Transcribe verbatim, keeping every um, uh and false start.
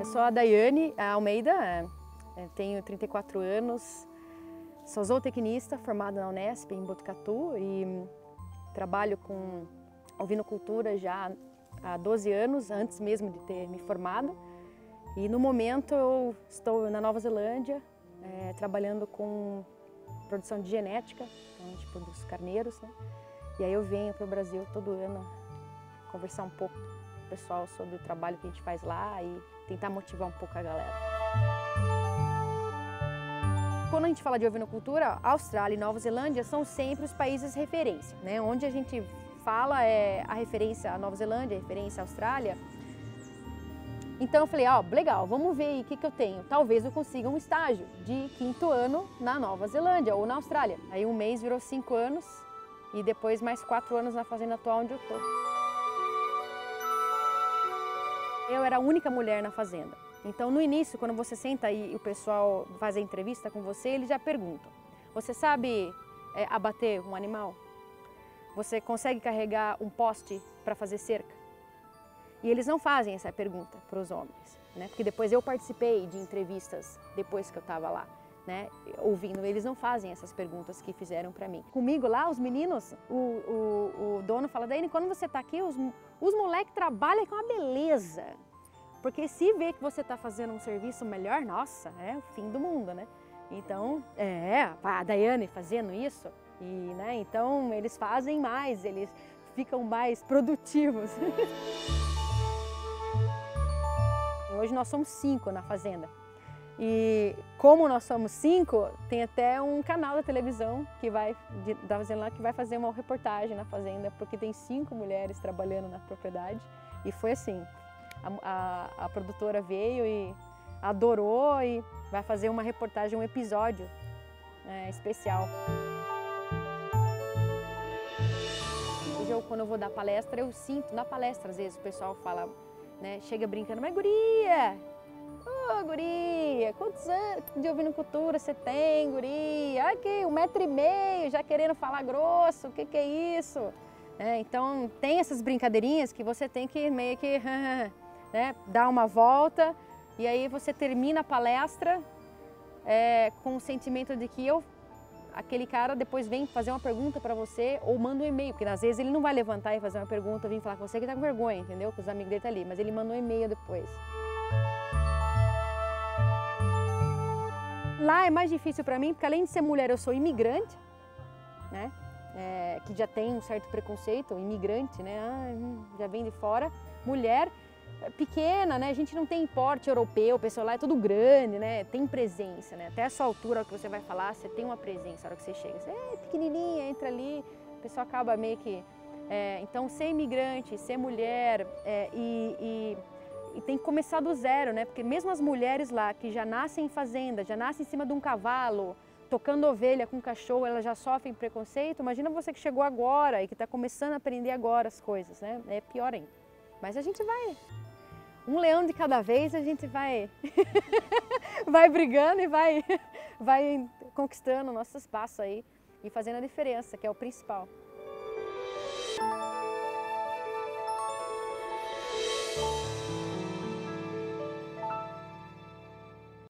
Eu sou a Daiane Almeida, tenho trinta e quatro anos, sou zootecnista formada na Unesp em Botucatu e trabalho com ovinocultura já há doze anos, antes mesmo de ter me formado. E no momento eu estou na Nova Zelândia, é, trabalhando com produção de genética, então, tipo dos carneiros, né? E aí eu venho para o Brasil todo ano conversar um pouco com o pessoal sobre o trabalho que a gente faz lá e tentar motivar um pouco a galera. Quando a gente fala de ovinocultura, Austrália e Nova Zelândia são sempre os países referência, né? Onde a gente fala é a referência à Nova Zelândia, a referência à Austrália. Então eu falei, ó, oh, legal, vamos ver aí o que, que eu tenho. Talvez eu consiga um estágio de quinto ano na Nova Zelândia ou na Austrália. Aí um mês virou cinco anos e depois mais quatro anos na fazenda atual onde eu tô. Eu era a única mulher na fazenda. Então no início, quando você senta e o pessoal faz a entrevista com você, eles já perguntam. Você sabe é, abater um animal? Você consegue carregar um poste para fazer cerca? E eles não fazem essa pergunta para os homens, né? Porque depois eu participei de entrevistas depois que eu estava lá, né? Ouvindo, eles não fazem essas perguntas que fizeram para mim. Comigo lá, os meninos, o, o, o dono fala, Daiane, quando você está aqui, os, os moleques trabalham com uma beleza. Porque se vê que você está fazendo um serviço melhor, nossa, é o fim do mundo, né? Então, é, a Daiane fazendo isso, e, né, então eles fazem mais, eles ficam mais produtivos. Hoje nós somos cinco na fazenda e como nós somos cinco, tem até um canal da televisão que vai, de, da fazenda lá, que vai fazer uma reportagem na fazenda, porque tem cinco mulheres trabalhando na propriedade e foi assim, a, a, a produtora veio e adorou e vai fazer uma reportagem, um episódio é, especial. Hoje eu, quando eu vou dar palestra, eu sinto na palestra, às vezes o pessoal fala, né, chega brincando, mas guria, ô oh, guria, quantos anos de ovinocultura você tem, guria? Aqui, um metro e meio, já querendo falar grosso, o que que é isso? É, então tem essas brincadeirinhas que você tem que meio que né, dar uma volta e aí você termina a palestra é, com o sentimento de que eu aquele cara depois vem fazer uma pergunta para você ou manda um e-mail, porque às vezes ele não vai levantar e fazer uma pergunta, vir falar com você que tá com vergonha, entendeu? Que os amigos dele tá ali, mas ele mandou um e-mail depois. Lá é mais difícil para mim, porque além de ser mulher, eu sou imigrante, né? É, que já tem um certo preconceito, imigrante, né? Ah, já vem de fora. Mulher pequena, né? A gente não tem porte europeu, o pessoal lá é tudo grande, né? Tem presença, né? Até a sua altura que você vai falar, você tem uma presença na hora que você chega. Você é pequenininha, entra ali, o pessoal acaba meio que... É, então, ser imigrante, ser mulher é, e, e, e tem que começar do zero, né? Porque mesmo as mulheres lá que já nascem em fazenda, já nascem em cima de um cavalo, tocando ovelha com cachorro, elas já sofrem preconceito. Imagina você que chegou agora e que está começando a aprender agora as coisas, né? É pior ainda. Mas a gente vai... Um leão de cada vez, a gente vai, vai brigando e vai, vai conquistando o nosso espaço aí e fazendo a diferença, que é o principal.